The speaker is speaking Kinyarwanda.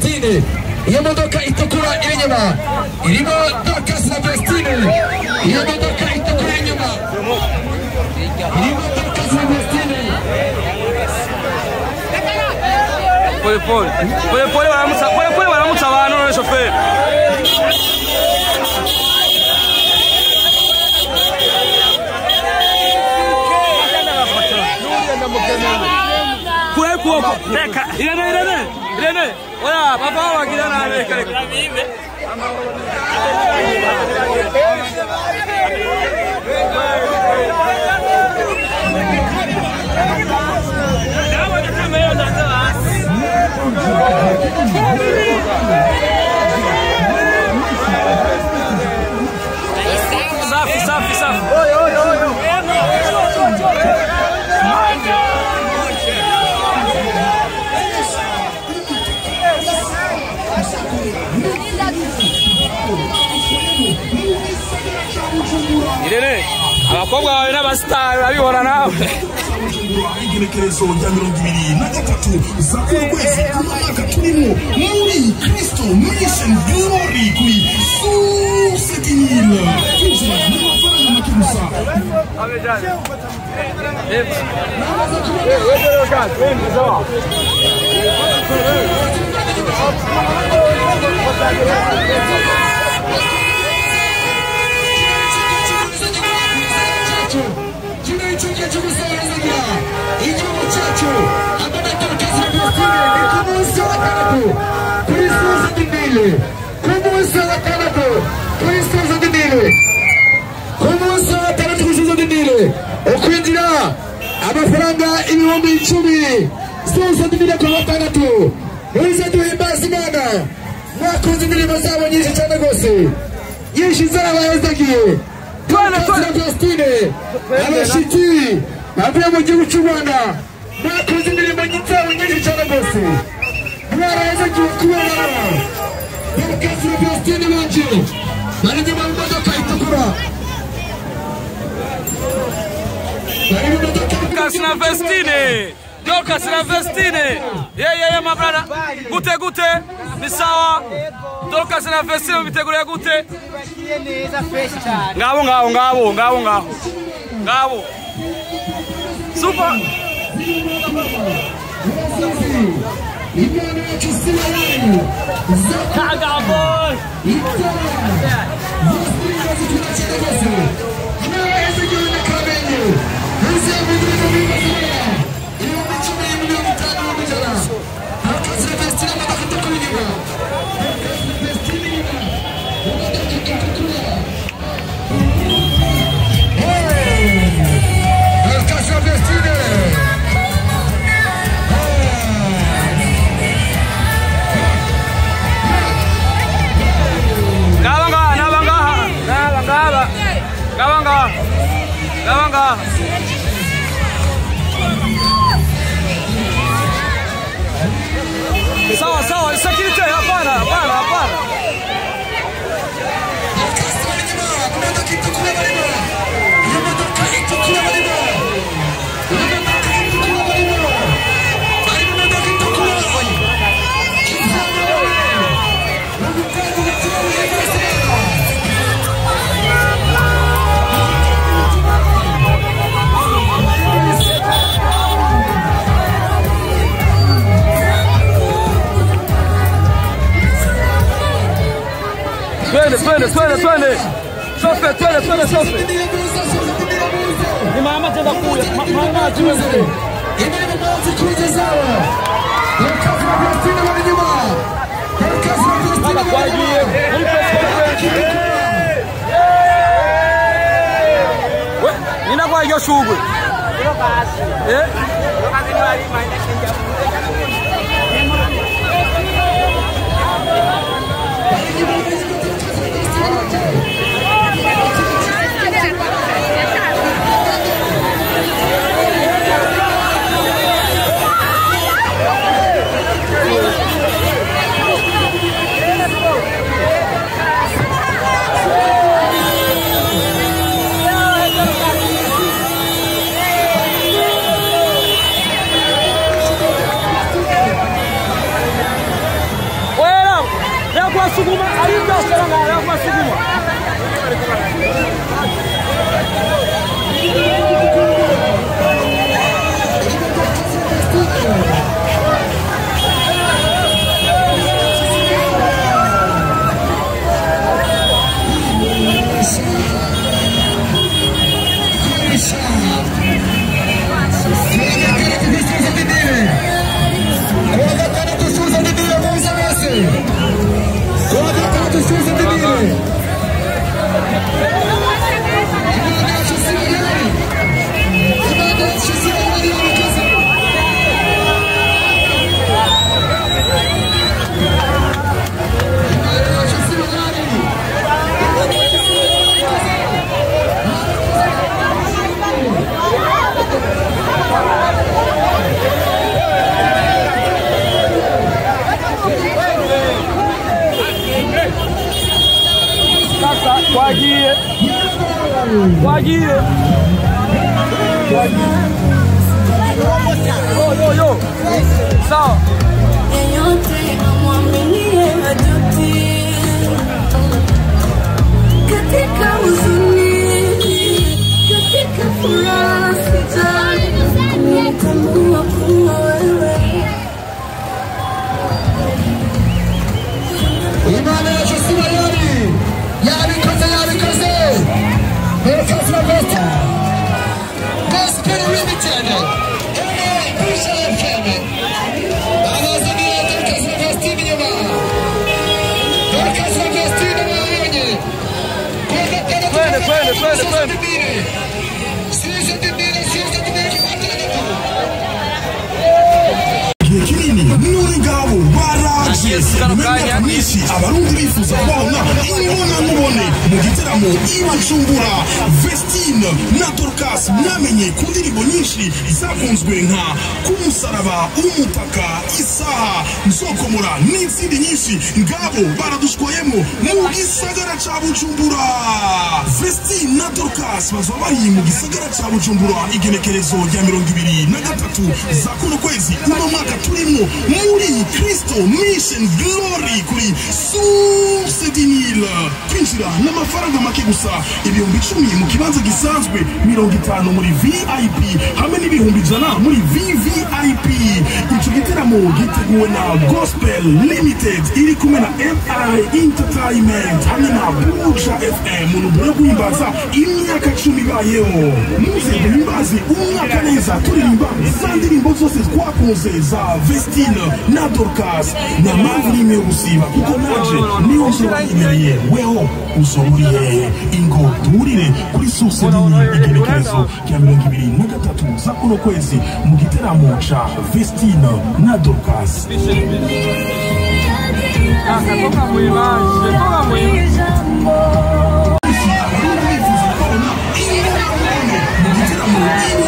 Vestine. Iyo modoka itukura iri inyuma irimo Dorcas na Vestine. Iyo modoka itukura inyuma irimo Dorcas na Vestine. Pole baramutsa abantu na shoferi. Reka, Irene, oya, papa wagira na reka. Safi. Irene, abakobwa bawe n'abasitari babibona nawe. Igenekerezo rya 23 z'ukwezi k'umwaka turimo muri Kristo Mission Glory kuri Susedil. Tuzira n'amafaranga make gusa. Okwinjira amafaranga ibihumbi 10 zose ndibira kwa batandatu muze duhimbaza Imana mwakoze indirimbo zabo nyinshi cyane gose nyinshi zarabahezagiye Twana Vestine abashiki bavuye mu gihugu cy'u Rwanda mwakoze indirimbo nyinshi cyane gose mwarahezagiye kubera Dorcas na Vestine banje bari mu modoka itukura. Dorcas na Vestine. Yeah, my brother. Gute. Ni sawa. Dorcas na Vestine biteguriye gute? Ngabo. Super. Gawanga. Sawa, security, hapana. Twende. Sofe. Ni mama tenda kuya. Mama tuweze. Imani mwanzi kuijazawa. Dorcas na Vestine wali nyuma. Dorcas na Vestine wali nyuma. Nina kwa hiyo shughuli. suguma arinda seranga arafa suguma Guaguie. Yo. Sawa. Yeyote amwaminie hajuti, katika huzuni, katika furaha sijali kutambua kuwa wewe. Imana yacu si bayari, yabikoze. Dorcas na Vesta, Gospel Limited, Pusha FM, anazania Dorcas na Vesta nyuma, Dorcas na Vesta nyuma yenye, kwende. Sisi tibire kinini nuri ngabo baraje menya mwisi abarundi bifuza kubona imbona mubone mu gitaramo ibacumbura Vestine na Dorcas mwamenye ku ndirimbo nyinshi zakunzwe nka kumusaraba umutaka isaha nzokomora n'izindi nyinshi ngabo baradushwayemo mu gisagara ca Bujumbura. Vestine na Dorcas bazobari mu gisagara ca Bujumbura igenekerezo rya 23 za kuno kwezi uno mwaka turimo muri Kristo Mission Glory kuri Source du Nil. Kwinjira n'amafaranga make gusa, ibihumbi 10 mu kibanza gisanzwe, 50 muri VIP hamwe n'ibihumbi 100 muri VVIP. Ico giteramo giteguwe na Gospel Limited iri kumwe na MI Entertainment hamwe na Pusha FM mu rwego rwo guhimbaza imyaka 10 bayeho. Muze guhimbaze umwaka neza turirimba za ndirimbo zose twakoze za Vestine na Dorcas na mpamvu n'imwe yo gusiba kuko naje niyo nsobanuriye weho usoburiye ingo turire kuri Source du Nil igenekerezo rya 23 za kuno kwezi mu gitaramo ca Vestine na Dorcas. Toka muimanje.